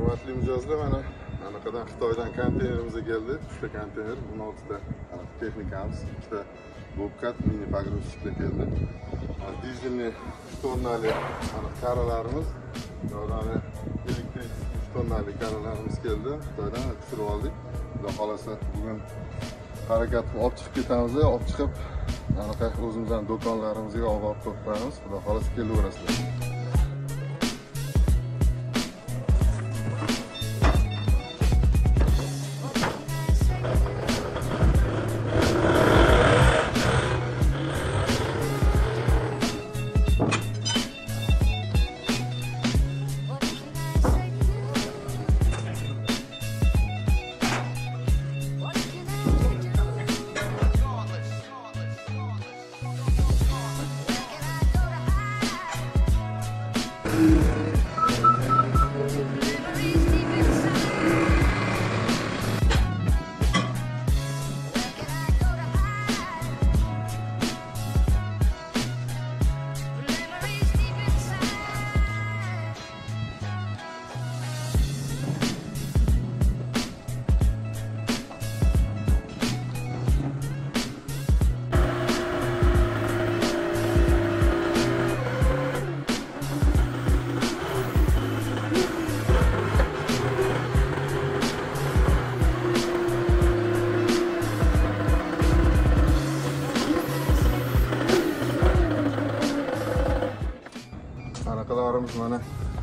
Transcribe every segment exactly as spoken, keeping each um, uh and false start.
Hurmatli mijozlar, mana anaqadan Xitoydan konteynerimiz keldi. uchta konteyner, o'n oltita texnikamiz, ikkita bobkat mini pogrузчикlar keldi. Dizelli uch tonnali karalarimiz, yo'lani elektrik uch tonnali karalarimiz keldi. Xitoydan tushirib oldik. Xudo xolasa bugun harakatni olib chiqib ketamiz, olib chiqib anaqa o'zimizning do'konlarimizga olib borib qo'yamiz. Xudo xolasa kelaverasizlar. Anaqalarimiz mana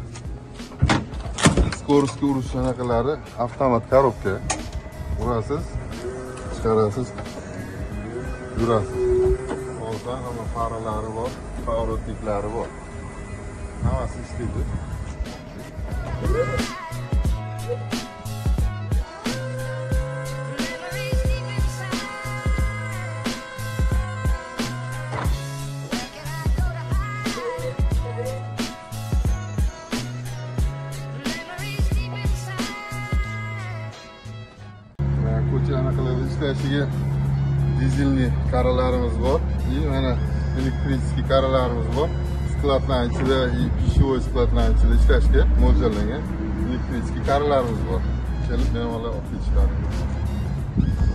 skoroskka urish anaqalari, avtomat korobka. Urasiz, chiqarasiz, yurasiz. Hozir hamma faralari bor, pavrotliklari bor. Hammasi ishlaydi. Ko'cha anaqalarda ishlashiga dizelli karalarimiz bor. И mana elektrический karalarimiz bor. Skladlar ichida, pishvoy skladlar ichida ishlashga mo'ljallangan elektrический karalarimiz bor. Kelib bemalol olib ketishadi.